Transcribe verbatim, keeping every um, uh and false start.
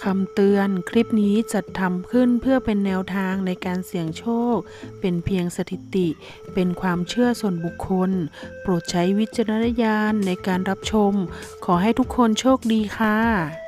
ำเตือนคลิปนี้จัดทำขึ้นเพื่อเป็นแนวทางในการเสี่ยงโชคเป็นเพียงสถิติเป็นความเชื่อส่วนบุคคลโปรดใช้วิจารณญาณในการรับชมขอให้ทุกคนโชคดีค่ะ